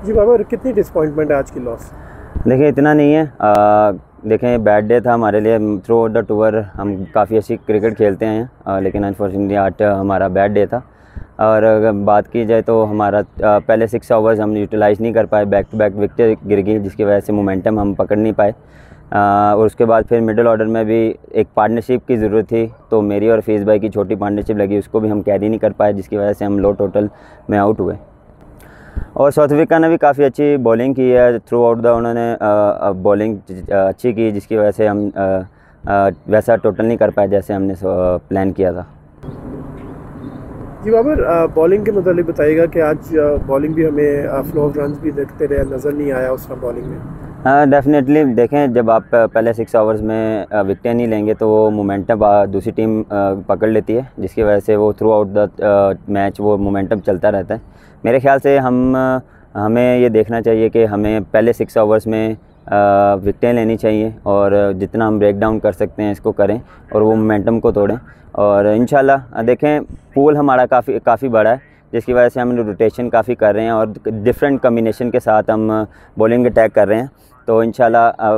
जी बाबर, कितनी डिसअपॉइंटमेंट है आज की लॉस? देखिए इतना नहीं है। देखें बैड डे था हमारे लिए। थ्रू आउट द टूर हम काफ़ी अच्छी क्रिकेट खेलते हैं, लेकिन अनफॉर्चुनेटली आज हमारा बैड डे था। और अगर बात की जाए तो हमारा पहले 6 ओवर्स हम यूटिलाइज़ नहीं कर पाए, बैक टू बैक विकेट गिर गई जिसकी वजह से मोमेंटम हम पकड़ नहीं पाए। और उसके बाद फिर मिडिल ऑर्डर में भी एक पार्टनरशिप की ज़रूरत थी, तो मेरी और फेज़ भाई की छोटी पार्टनरशिप लगी, उसको भी हम कैरी नहीं कर पाए जिसकी वजह से हम लो टोटल में आउट हुए। और साउथ अफ्रीका ने भी काफ़ी अच्छी बॉलिंग की है थ्रू आउट द, उन्होंने बॉलिंग अच्छी की जिसकी वजह से हम वैसा टोटल नहीं कर पाए जैसे हमने प्लान किया था। जी बाबर, बॉलिंग के मुतालिक बताइएगा कि आज बॉलिंग भी हमें फ्लो ऑफ रन्स भी देखते रहे, नज़र नहीं आया उस टाइम बॉलिंग में। डेफिनेटली देखें, जब आप पहले 6 ओवर्स में विकेटें नहीं लेंगे तो वो मोमेंटम दूसरी टीम पकड़ लेती है जिसकी वजह से वो थ्रू आउट द मैच वो मोमेंटम चलता रहता है। मेरे ख्याल से हमें ये देखना चाहिए कि हमें पहले 6 ओवर्स में विकेटें लेनी चाहिए और जितना हम ब्रेक डाउन कर सकते हैं इसको करें और वो मोमेंटम को तोड़ें। और इंशाल्लाह देखें पूल हमारा काफ़ी बड़ा है जिसकी वजह से हम रोटेशन काफ़ी कर रहे हैं और डिफरेंट कम्बिनेशन के साथ हम बॉलिंग अटैक कर रहे हैं। तो इंशाल्लाह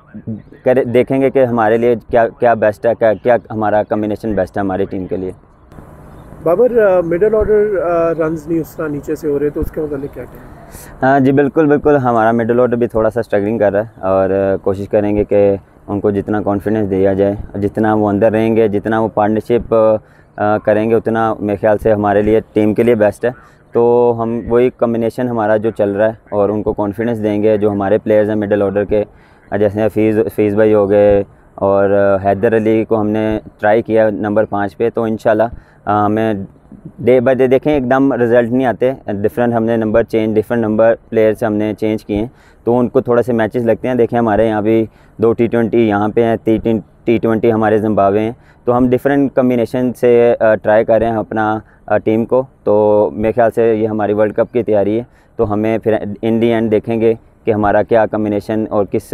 देखेंगे कि हमारे लिए क्या बेस्ट है, क्या हमारा कम्बिनेशन बेस्ट है हमारी टीम के लिए। बाबर, मिडिल ऑर्डर रन्स नहीं उस तरह नीचे से हो रहे, तो उसके मतलब क्या कहें? जी बिल्कुल हमारा मिडिल ऑर्डर भी थोड़ा सा स्ट्रगलिंग कर रहा है और कोशिश करेंगे कि उनको जितना कॉन्फिडेंस दिया जाए, जितना वो अंदर रहेंगे, जितना वो पार्टनरशिप करेंगे, उतना मेरे ख्याल से हमारे लिए टीम के लिए बेस्ट है। तो हम वही कम्बिनेशन हमारा जो चल रहा है और उनको कॉन्फिडेंस देंगे। जो हमारे प्लेयर्स हैं मिडिल ऑर्डर के, जैसे फीज़ भाई हो गए और हैदर अली को हमने ट्राई किया नंबर 5 पे, तो इंशाल्लाह हमें डे बाय डे देखें एकदम रिज़ल्ट नहीं आते। डिफरेंट नंबर प्लेयर्स हमने चेंज किए हैं तो उनको थोड़े से मैचेस लगते हैं। देखें हमारे यहाँ भी 2 T20 यहाँ पे हैं, 3 T20 हमारे जिम्बाब्वे हैं, तो हम डिफरेंट कम्बिनेशन से ट्राई कर रहे हैं अपना टीम को। तो मेरे ख्याल से ये हमारी वर्ल्ड कप की तैयारी है, तो हमें फिर इन दी एंड देखेंगे कि हमारा क्या कम्बिनेशन और किस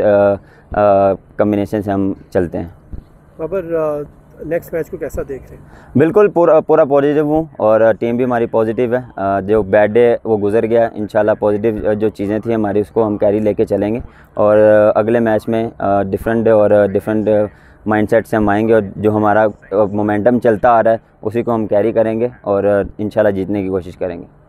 कम्बिनेशन से हम चलते हैं। बाबर, नेक्स्ट मैच को कैसा देख रहे हैं? बिल्कुल पूरा पॉजिटिव हूँ और टीम भी हमारी पॉजिटिव है। जो बैड डे वो गुजर गया, इंशाल्लाह पॉजिटिव जो चीज़ें थी हमारी उसको हम कैरी लेके चलेंगे और अगले मैच में डिफरेंट माइंडसेट से हम आएंगे और जो हमारा मोमेंटम चलता आ रहा है उसी को हम कैरी करेंगे और इंशाल्लाह जीतने की कोशिश करेंगे।